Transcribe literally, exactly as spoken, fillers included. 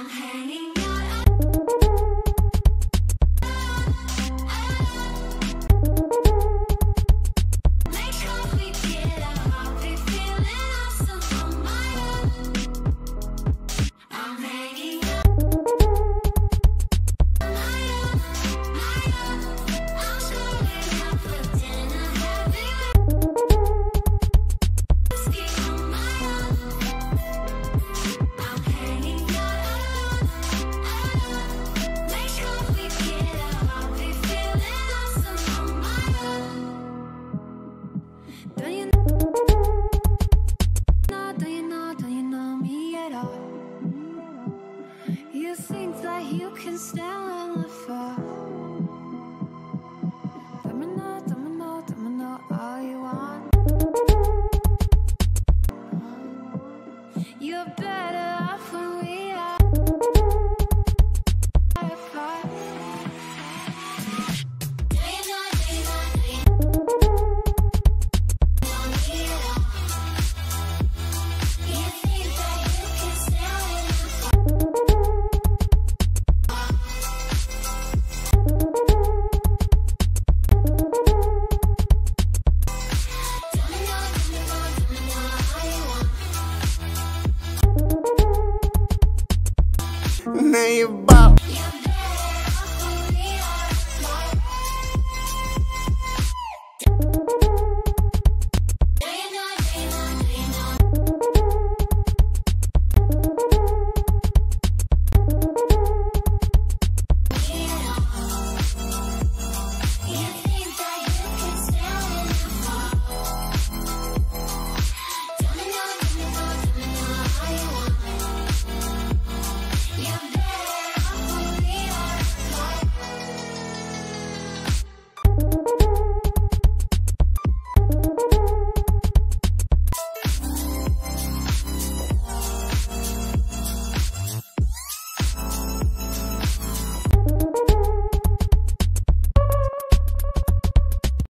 You can stand the fall. Domino, domino, domino, all you want. You're better off when we are apart. Do you know, do you know, do you know me at all? You think that you can stand the fall. Наебал.